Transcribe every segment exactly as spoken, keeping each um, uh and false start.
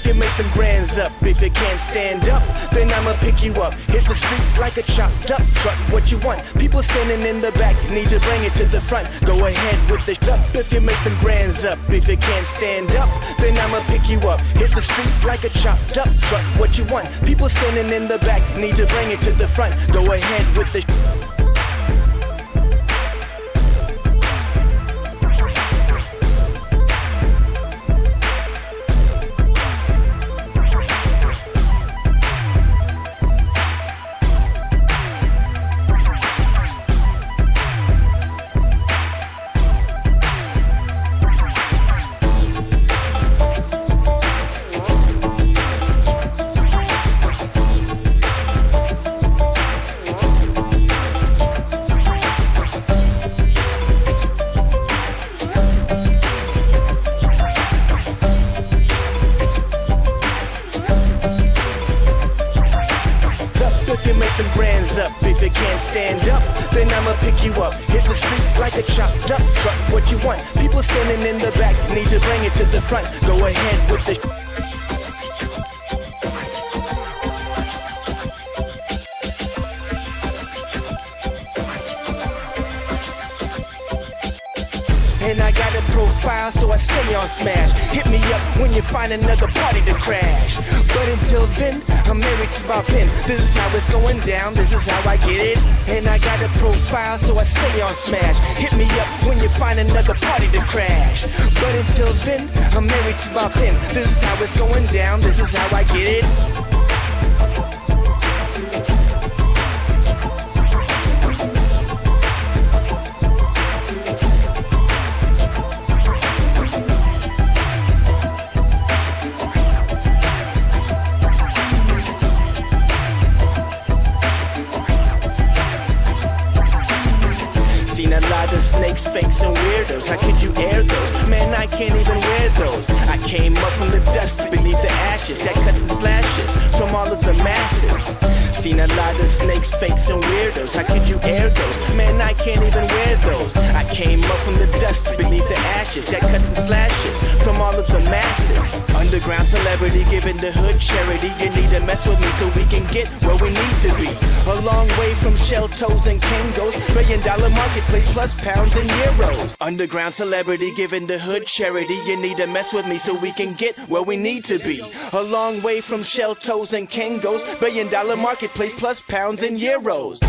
you make them grands up. If you can't stand up, then I'ma pick you up. Hit the streets like a chopped up truck. What you want? People standing in the back, need to bring it to the front. Go ahead with the up if you make them grands up. If you can't stand up, then I'ma pick you up. Hit the streets like a chopped up truck. What you want? People standing in the back, need to bring it to the front. Go ahead with the them grands up. If you can't stand up, then I'ma pick you up. Hit the streets like a chopped up truck. What you want? People standing in the back, need to bring it to the front. Go ahead with the and I got a profile, so I stay on smash. Hit me up when you find another party to crash. But until then, I'm married to my pen. This is how it's going down, this is how I get it. And I got a profile, so I stay on smash. Hit me up when you find another party to crash. But until then, I'm married to my pen. This is how it's going down, this is how I get it. Seen a lot of snakes, fakes, and weirdos. How could you air those? Man, I can't even wear those. I came up from the dust beneath the ashes. Got cuts and slashes from all of the masses. Seen a lot of snakes, fakes, and weirdos. How could you air those? Man, I can't even wear those. I came up from the dust beneath the ashes. Got cuts and slashes from all of the masses. Underground celebrity giving the hood charity. You need to mess with me so we can get where we need to be. A long way from shell toes and Kangos. Million dollar marketplace plus pounds and euros. Underground celebrity giving the hood charity. You need to mess with me so we can get where we need to be. A long way from shell toes and Kangos. Billion dollar marketplace plus pounds and euros.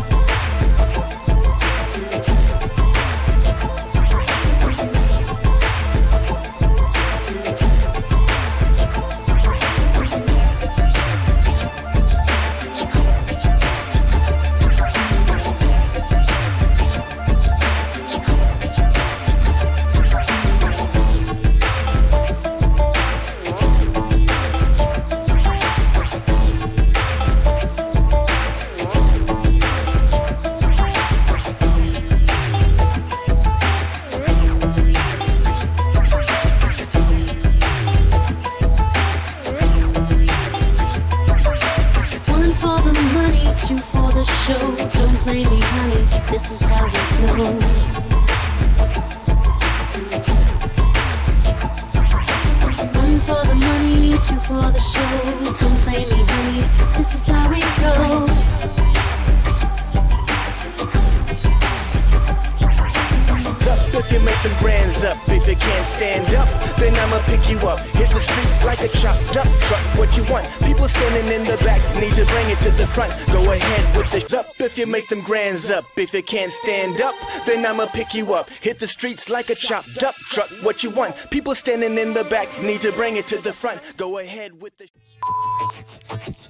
Two for the show, don't play me honey, this is how we go. One for the money, two for the show, don't play me honey, this is how we go. If you make them grands up, if you can't stand up, then I'ma pick you up. Hit the streets like a chopped up truck. What you want? People standing in the back, need to bring it to the front. Go ahead with the up if you make them grands up. If you can't stand up, then I'ma pick you up. Hit the streets like a chopped up truck. What you want? People standing in the back, need to bring it to the front. Go ahead with the